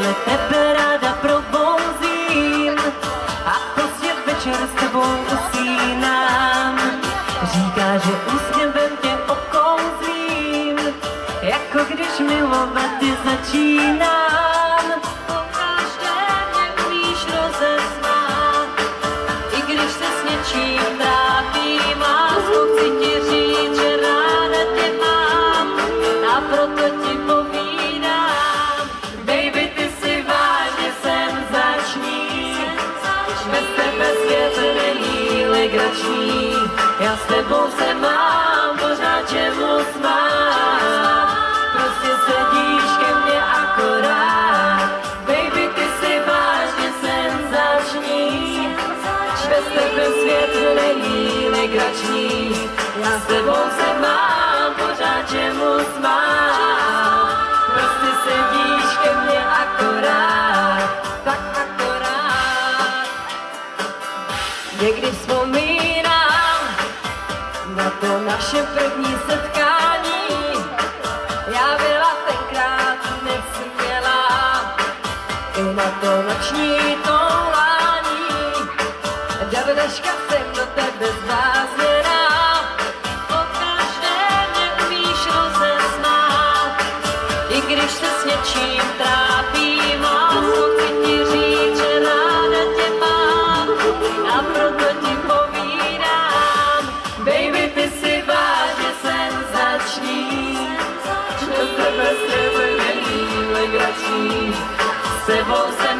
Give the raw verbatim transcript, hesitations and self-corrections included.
vedle tebe ráda probouzím a prostě večer s tebou usínám. Říká, že úsměvem tě okouzlím, jako když milovat tě začínám. Pokaždé mě umíš rozesmát, i když se s něčím trápím. Láskou chci ti říct, že ráda tě mám a proto ti povídám. Baby, ty si vážně senzační, bez tebe svět není legrační. Já s tebou se mám pořád čemu smát, prostě sedíš ke mně akorát. Baby, ty si vážně senzační, bez tebe svět není legrační. Já s tebou se mám pořád čemu smát, prostě sedíš ke mně akorát, tak akorát. Někdy vzpomínám na to naše první setkání. Já byla tenkrát nesmělá, i na to noční toulání. Do dneška jsem do tebe zvázněná, pokaždé mě umíš rozesmát, i když se s něčím trápím. Láskou chci ti říct, že ráda tě mám a proto ti povídám. Baby, ty si vážně senzační, bez tebe svět není legrační. S tebou se